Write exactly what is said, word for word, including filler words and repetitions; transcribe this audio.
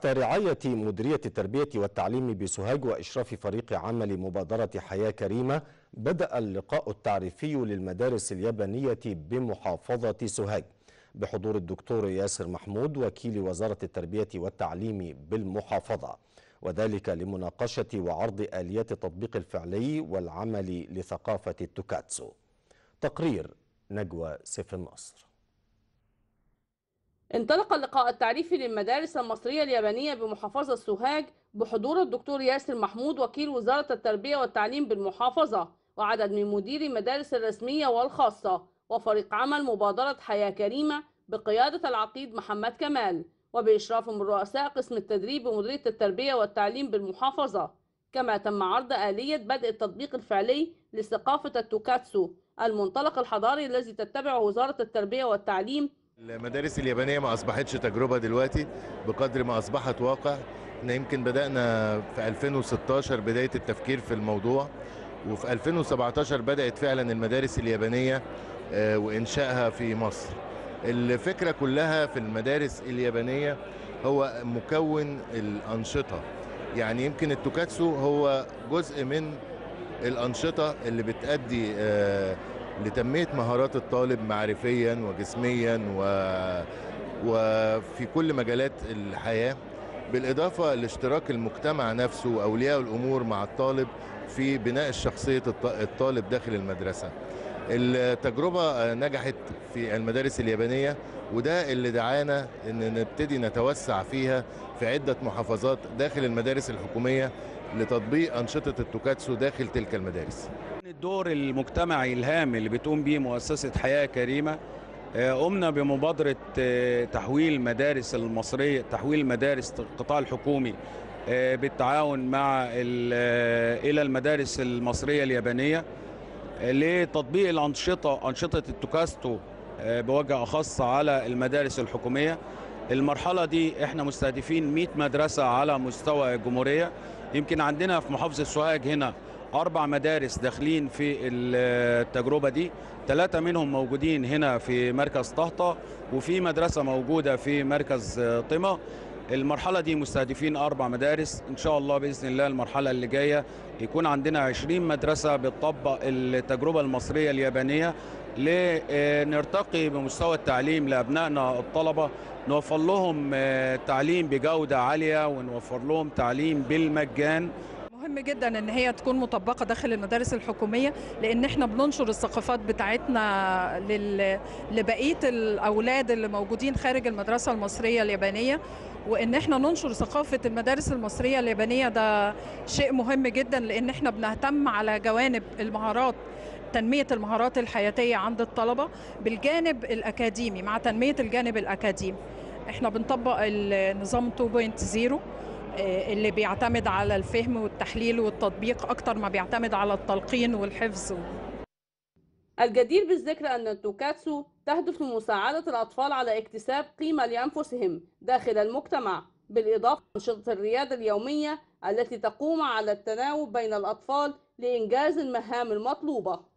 رعاية مديرية التربية والتعليم بسوهاج وإشراف فريق عمل مبادرة حياة كريمة، بدأ اللقاء التعريفي للمدارس اليابانية بمحافظة سوهاج بحضور الدكتور ياسر محمود وكيل وزارة التربية والتعليم بالمحافظة، وذلك لمناقشة وعرض آليات التطبيق الفعلي والعمل لثقافة التوكاتسو. تقرير نجوى سيف النصر. انطلق اللقاء التعريفي للمدارس المصرية اليابانية بمحافظة سوهاج بحضور الدكتور ياسر محمود وكيل وزارة التربية والتعليم بالمحافظة وعدد من مديري المدارس الرسمية والخاصة وفريق عمل مبادرة حياة كريمة بقيادة العقيد محمد كمال وبإشراف من رؤساء قسم التدريب بمديرية التربية والتعليم بالمحافظة. كما تم عرض آلية بدء التطبيق الفعلي لثقافة التوكاتسو المنطلق الحضاري الذي تتبعه وزارة التربية والتعليم. المدارس اليابانية ما أصبحتش تجربة دلوقتي بقدر ما أصبحت واقع. احنا يمكن بدأنا في ألفين وستاشر بداية التفكير في الموضوع، وفي ألفين وسبعتاشر بدأت فعلا المدارس اليابانية وإنشائها في مصر. الفكرة كلها في المدارس اليابانية هو مكون الأنشطة، يعني يمكن التوكاتسو هو جزء من الأنشطة اللي بتأدي لتنمية مهارات الطالب معرفيا وجسميا و... وفي كل مجالات الحياة، بالإضافة لاشتراك المجتمع نفسه وأولياء الأمور مع الطالب في بناء شخصية الطالب داخل المدرسة. التجربة نجحت في المدارس اليابانية، وده اللي دعانا ان نبتدي نتوسع فيها في عدة محافظات داخل المدارس الحكومية لتطبيق أنشطة التوكاتسو داخل تلك المدارس. الدور المجتمعي الهام اللي بتقوم به مؤسسة حياة كريمة، قمنا بمبادرة تحويل المدارس المصرية تحويل المدارس القطاع الحكومي بالتعاون مع إلى المدارس المصرية اليابانية لتطبيق الأنشطة أنشطة التوكاتسو بوجه أخص على المدارس الحكومية. المرحلة دي احنا مستهدفين مئة مدرسة على مستوى الجمهورية. يمكن عندنا في محافظة سوهاج هنا أربع مدارس داخلين في التجربة دي، ثلاثة منهم موجودين هنا في مركز طهطا، وفي مدرسة موجودة في مركز طمة. المرحلة دي مستهدفين أربع مدارس، إن شاء الله بإذن الله المرحلة اللي جاية يكون عندنا عشرين مدرسة بتطبق التجربة المصرية اليابانية لنرتقي بمستوى التعليم لأبنائنا الطلبة، نوفر لهم تعليم بجودة عالية ونوفر لهم تعليم بالمجان. مهم جدا ان هي تكون مطبقه داخل المدارس الحكوميه، لان احنا بننشر الثقافات بتاعتنا لل... لبقيه الاولاد اللي موجودين خارج المدرسه المصريه اليابانيه، وان احنا ننشر ثقافه المدارس المصريه اليابانيه ده شيء مهم جدا، لان احنا بنهتم على جوانب المهارات، تنميه المهارات الحياتيه عند الطلبه بالجانب الاكاديمي مع تنميه الجانب الاكاديمي. احنا بنطبق النظام اتنين نقطة صفر اللي بيعتمد على الفهم والتحليل والتطبيق أكتر ما بيعتمد على التلقين والحفظ. الجدير بالذكر أن التوكاتسو تهدف لمساعدة الأطفال على اكتساب قيمة لأنفسهم داخل المجتمع، بالإضافة لأنشطة الرياضة اليومية التي تقوم على التناوب بين الأطفال لإنجاز المهام المطلوبة.